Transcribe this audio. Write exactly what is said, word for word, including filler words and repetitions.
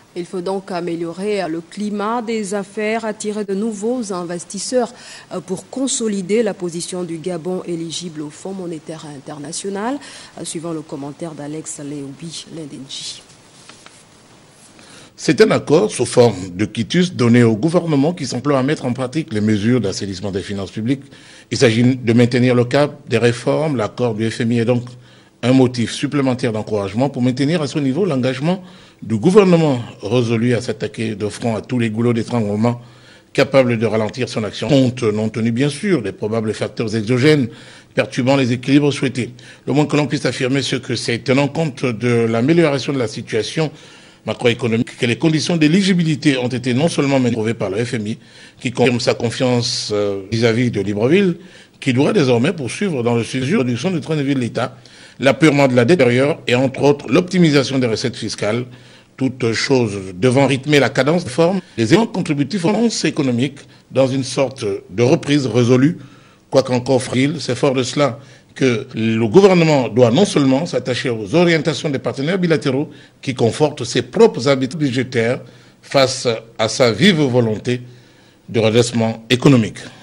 Il faut donc améliorer le climat des affaires, attirer de nouveaux investisseurs pour consolider la position du Gabon éligible au Fonds monétaire international, suivant le commentaire d'Alex Léobi Lendenji. C'est un accord sous forme de quitus donné au gouvernement qui s'emploie à mettre en pratique les mesures d'assainissement des finances publiques. Il s'agit de maintenir le cap des réformes. L'accord du F M I est donc un motif supplémentaire d'encouragement pour maintenir à ce niveau l'engagement du gouvernement résolu à s'attaquer de front à tous les goulots d'étranglement capables de ralentir son action, compte non tenu bien sûr des probables facteurs exogènes perturbant les équilibres souhaités. Le moins que l'on puisse affirmer, c'est que c'est tenant compte de l'amélioration de la situation macroéconomique que les conditions d'éligibilité ont été non seulement trouvées par le F M I, qui confirme sa confiance vis-à-vis de Libreville, qui doit désormais poursuivre dans le suivi de la réduction du train de vie de l'État, l'appurement de la dette intérieure et entre autres l'optimisation des recettes fiscales, toutes choses devant rythmer la cadence de forme des éléments contributifs aux finances économiques dans une sorte de reprise résolue, quoique encore fragile. C'est fort de cela que le gouvernement doit non seulement s'attacher aux orientations des partenaires bilatéraux qui confortent ses propres habitudes budgétaires face à sa vive volonté de redressement économique.